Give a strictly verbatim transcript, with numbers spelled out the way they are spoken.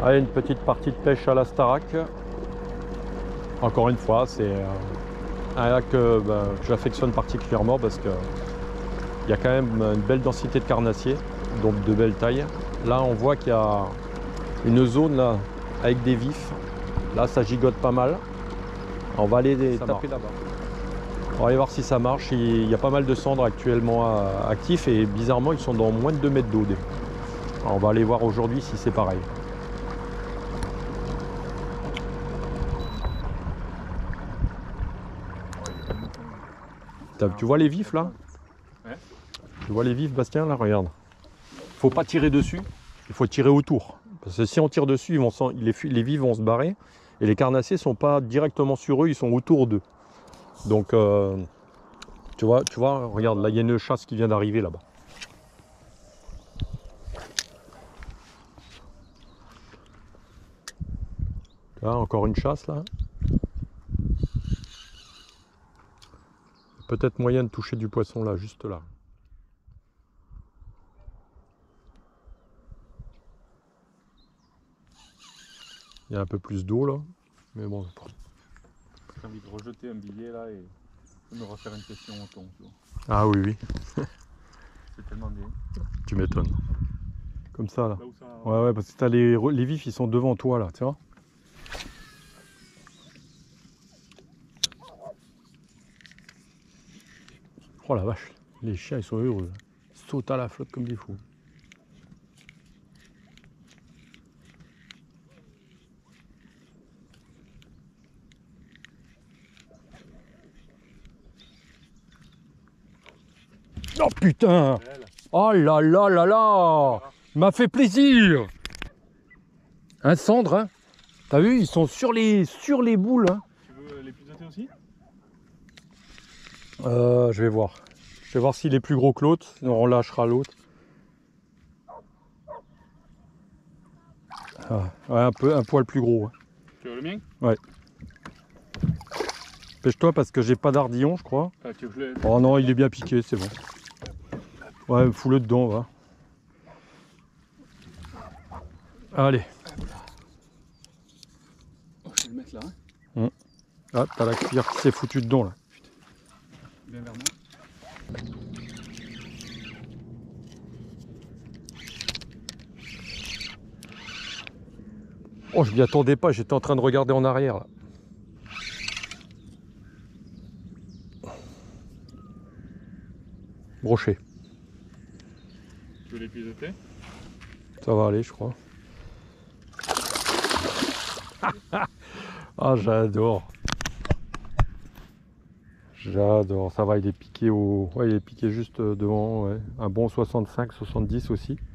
Allez, une petite partie de pêche à la Starac. Encore une fois, c'est un lac que, ben, que j'affectionne particulièrement parce que il y a quand même une belle densité de carnassiers, donc de belles tailles. Là, on voit qu'il y a une zone là avec des vifs. Là, ça gigote pas mal. On va aller les taper là-bas. On va aller voir si ça marche. Il y a pas mal de cendres actuellement actifs et bizarrement, ils sont dans moins de deux mètres d'eau. On va aller voir aujourd'hui si c'est pareil. Tu vois les vifs là? Ouais. Tu vois les vifs, Bastien, là? Regarde. Il faut pas tirer dessus, il faut tirer autour. Parce que si on tire dessus, ils vont, les, les vifs vont se barrer. Et les carnassiers ne sont pas directement sur eux, ils sont autour d'eux. Donc, euh, tu vois, tu vois, regarde, là, il y a une chasse qui vient d'arriver là-bas. Là, encore une chasse, là. Peut-être moyen de toucher du poisson, là, juste là. Il y a un peu plus d'eau, là. Mais bon... J'ai envie de rejeter un billet là et de me refaire une question au thon. Ah oui, oui. C'est tellement bien. Tu m'étonnes. Comme ça là. Là où ça... Ouais, ouais, parce que t'as les, les vifs, ils sont devant toi là, tu vois. Oh la vache, les chiens ils sont heureux. Ils sautent à la flotte comme des fous. Oh putain! Oh là là là là! Il m'a fait plaisir! Un cendre, hein? T'as vu, ils sont sur les, sur les boules. Hein. Tu veux les piloter aussi? euh, Je vais voir. Je vais voir s'il est plus gros que l'autre, sinon on lâchera l'autre. Ah, ouais, un, peu, un poil plus gros. Hein. Tu veux le mien? Ouais. Pêche-toi parce que j'ai pas d'ardillon, je crois. Ah, tu veux le... Oh non, il est bien piqué, c'est bon. Ouais, fous-le dedans, va. Allez. Oh, je vais le mettre là. Hein. Hum. Ah, t'as la cuillère qui s'est foutue dedans, là. Viens vers moi. Oh, je m'y attendais pas, j'étais en train de regarder en arrière, là. Brochet. Tu veux les piloter? Ça va aller, je crois. Ah, j'adore. J'adore. Ça va, il est piqué au... Ouais, il est piqué juste devant, ouais. Un bon soixante-cinq soixante-dix aussi.